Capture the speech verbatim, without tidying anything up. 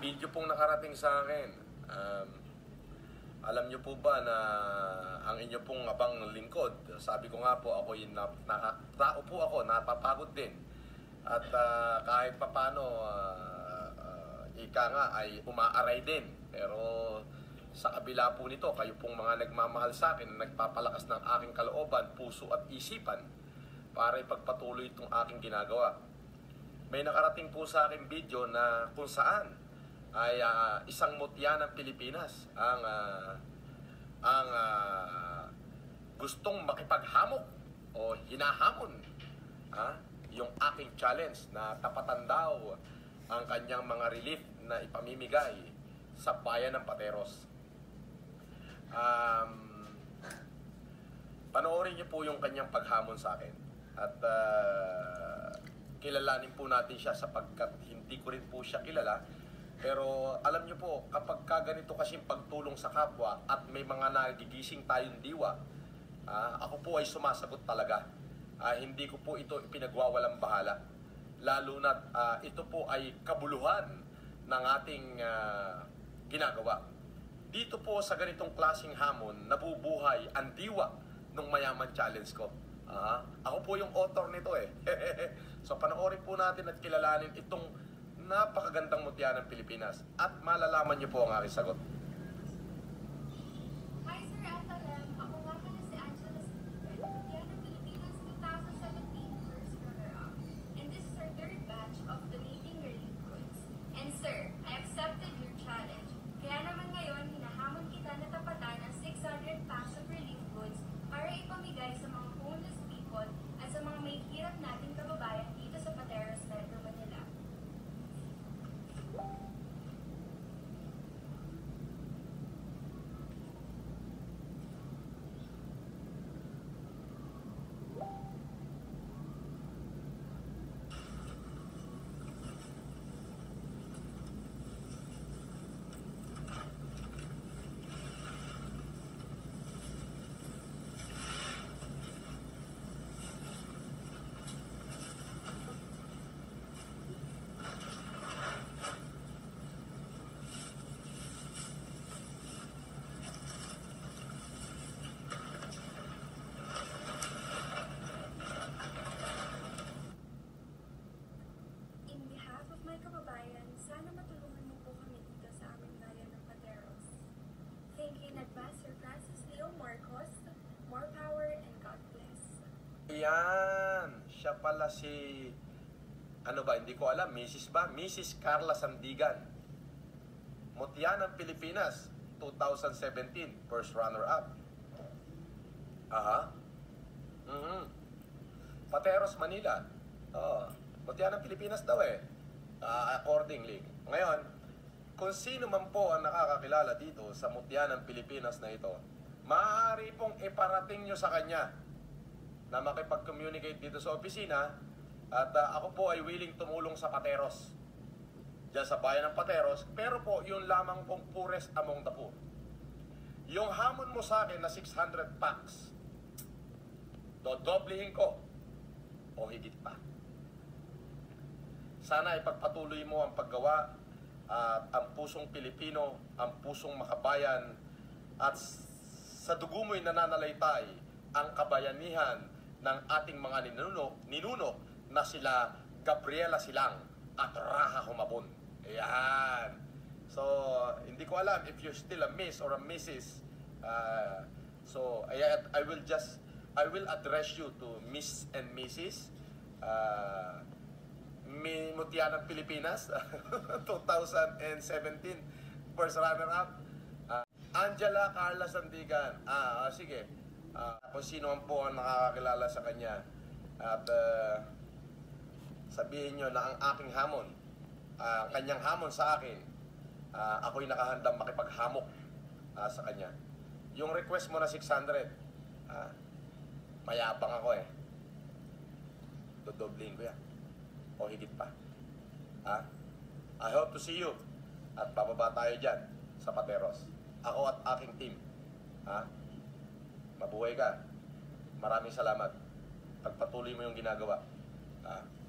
video pong nakarating sa akin. Um, alam niyo po ba na ang inyo pong abang lingkod, sabi ko nga po, ako yung na, na, tao po ako, napapagod din. At uh, kahit papano, uh, uh, ika nga ay umaaray din. Pero sa kabila po nito, kayo pong mga nagmamahal sa akin, nagpapalakas ng aking kalooban, puso at isipan para ipagpatuloy itong aking ginagawa. May nakarating po sa akin video na kung saan ay uh, isang mutya ng Pilipinas ang uh, ang uh, gustong makipaghamok o hinahamon ha? Yung aking challenge na tapatan daw ang kanyang mga relief na ipamimigay sa bayan ng Pateros. Um, panoorin niyo po yung kanyang paghamon sa akin at uh, kilalanin po natin siya sapagkat hindi ko rin po siya kilala. Pero alam niyo po, kapag ka ganito kasing pagtulong sa kapwa at may mga nagigising tayong diwa, uh, ako po ay sumasagot talaga. Uh, hindi ko po ito pinagwawalang bahala. Lalo na uh, ito po ay kabuluhan ng ating uh, ginagawa. Dito po sa ganitong klaseng hamon, nabubuhay ang diwa ng Mayaman Challenge ko. Uh, ako po yung author nito eh. So panoorin po natin at kilalanin itong napakagandang mutya ng Pilipinas at malalaman niyo po ang aking sagot. Hi Sir Atalem, ako nga pala si Angela Stephen, mutya ng Pilipinas twenty seventeen first runner-up. And this is our third batch of donating relief goods. And sir, I accepted your challenge. Kaya naman ngayon, hinahamon kita na tapatan ng six hundred packs of relief goods para ipamigay sa mga homeless people at sa mga may hirap nating kababayan dito sa Pateros, Metro Manila. Mga kababayan, sana matulungan mo po kami dito sa aming bayan ng Pateros. Thank you in advance, Sir Francis Leo Marcos. More power and God bless. Yan! Siya pala si... Ano ba? Hindi ko alam. Missus ba? Missus Carla Sandigan. Mutya ng Pilipinas, twenty seventeen. First runner-up. Aha. Mm-hmm. Pateros, Manila. Oh, mutya ng Pilipinas daw eh. Uh, accordingly. Ngayon, kung sino man po ang nakakakilala dito sa mutya ng Pilipinas na ito, maaari pong iparating nyo sa kanya na makipag-communicate dito sa opisina at uh, ako po ay willing tumulong sa Pateros. Diyan sa bayan ng Pateros, pero po yung lamang pong poorest among the poor. Yung hamon mo sa akin na six hundred packs, dodoblehin ko o higit pa. Sana ipagpatuloy mo ang paggawa at uh, ang pusong Pilipino, ang pusong makabayan at sa dugo mo'y nananalaytay ang kabayanihan ng ating mga ninuno, ninuno na sila Gabriela Silang at Raha Humabon. Ayan. So, hindi ko alam if you're still a miss or a missus Uh, so, I, I will just, I will address you to Miss and Missus Uh, May mutya ng Pilipinas twenty seventeen first runner-up uh, Angela Carla Sandigan. Ah, uh, sige. Uh, kung sino man po ang nakakakilala sa kanya at uh, sabihin nyo na ang aking hamon, uh, kanyang hamon sa akin, uh, ako'y nakahandang makipaghamok uh, sa kanya. Yung request mo na six hundred, uh, mayabang ako eh. Dodobling ko yan. O higit pa. Ha? I hope to see you. At bababa tayo dyan sa Pateros. Ako at aking team. Ha? Mabuhay ka. Maraming salamat. Pagpatuloy mo yung ginagawa. Ha?